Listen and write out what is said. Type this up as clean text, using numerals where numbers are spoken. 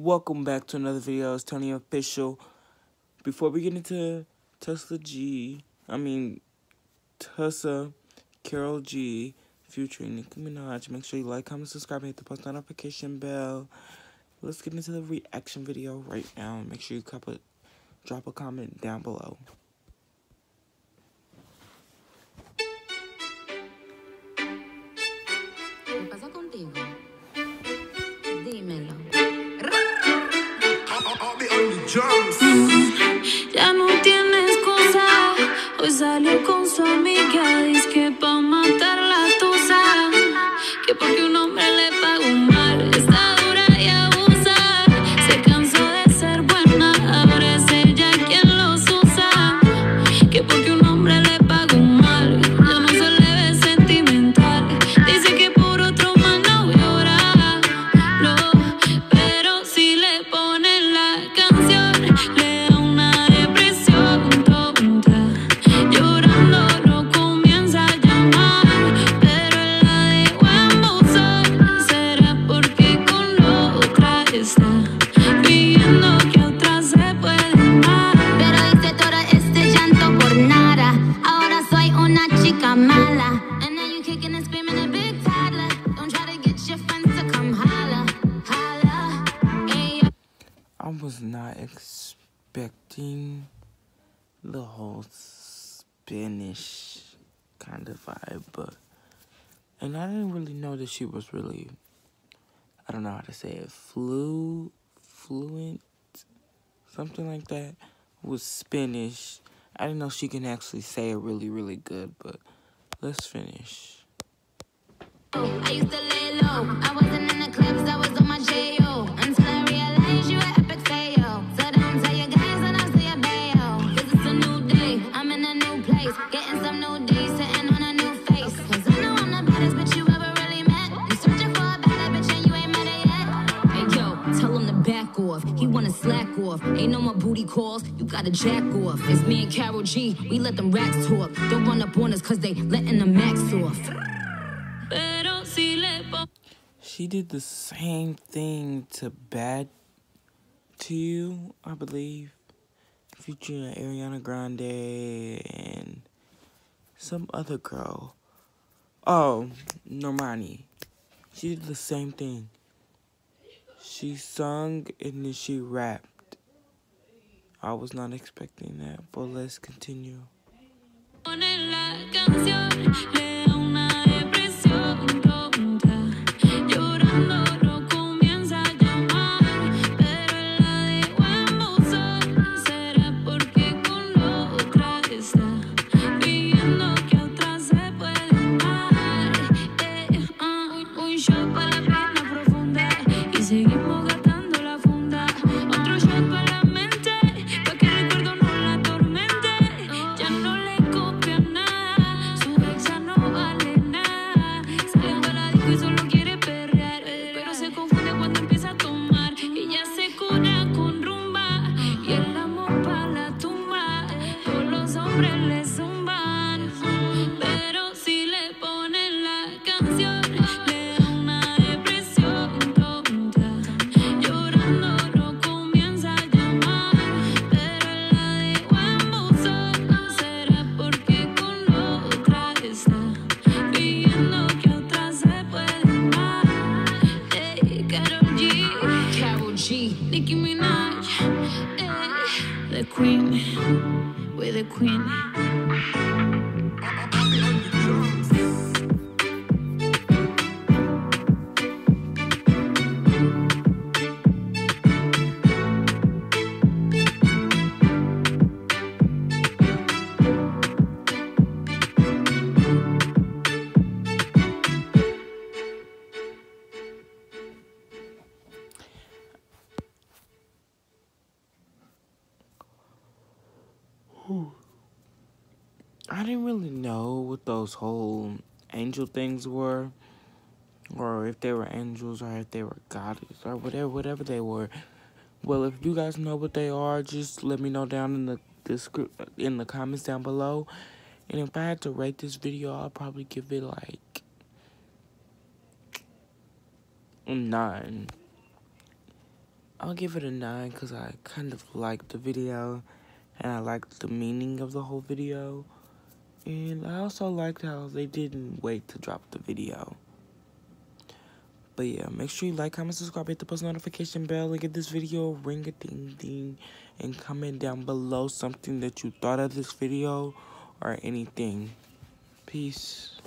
Welcome back to another video. It's Tony Official. Before we get into Tusa, Karol G, featuring Nicki Minaj, make sure you like, comment, subscribe, and hit the post notification bell. Let's get into the reaction video right now. Make sure you drop a comment down below. ¿Qué pasa contigo? Dímelo. Ya no tiene excusa. Hoy salió con su amiga. Dice que pa' matar la tusa. Que porque un hombre le pagó mal. Está dura y abusa. Se cansó de ser buena. Ahora es ella quien los usa. Que porque un hombre le pagó mal. Ya no se le ve sentimental. Dice que por otro más no llora. No, pero si le ponen la canción, le da una depresión tonta. Llorando lo comienza a llamar, pero él la dejó en buzón. ¿Será porque con la otra está viendo que otra se puede amar? Pero hice todo este llanto por nada. Ahora soy una chica mala. And now you kicking and screaming a big toddler. Don't try to get your friends to come holla, holla. Hey, I was not expecting the whole Spanish kind of vibe, and I didn't really know that she was really, I don't know how to say it, fluent, something like that, with Spanish. I didn't know she can actually say it really, really good, but let's finish. I used to lay low. I wasn't in the clubs, I was on my J.O. Until I realized you were epic fail. So don't tell your guys that I'll say a bail. Cause it's a new day, I'm in a new place. Getting some new days, sitting on a new face. Cause I know I'm the baddest bitch you ever really met. You searching for a better bitch and you ain't met it yet. Hey yo, tell him to back off. He wanna slack off. Ain't no more booty calls, you gotta jack off. It's me and Karol G, we let them racks talk. Don't run up on us cause they letting the max off. Pero si le pongo. She did the same thing to Bad to You, I believe, featuring Ariana Grande and some other girl. Oh, Normani. She did the same thing. She sung and then she rapped. I was not expecting that, but let's continue. Pone la canción, le da una depresión tonta. Llorando lo comienza a llamar, pero él la dejó en buzón. ¿Será porque con la otra está viendo que otra se puede amar? Un shot para la pena profunda y seguimos gastando la funda. Otro shot para la mente, pa' que el recuerdo no la atormente. Ya no le copia nada, su ex ya no vale nada. Sale para la disco y solo quiere perrear, pero se confunde cuando empieza a tomar. Ella se cura con rumba y el amor pa' la tumba. Todos los hombres le zumban, pero si le ponen la canción, le da una depresión tonta. Llorando lo comienza a llamar, pero él la dejó en buzón. ¿Será porque con la otra está viendo que otra se puede amar? Hey, Karol G, Nicki Minaj, the queen, we're the queen. I didn't really know what those whole angel things were, or if they were angels, or if they were goddess, or whatever they were. Well, if you guys know what they are, just let me know down in the comments down below. And if I had to rate this video, I'll probably give it like a 9. I'll give it a 9 because I kind of liked the video and I liked the meaning of the whole video. And I also liked how they didn't wait to drop the video. But yeah, make sure you like, comment, subscribe, hit the post notification bell, and give this video a ring-a-ding-ding. And comment down below something that you thought of this video or anything. Peace.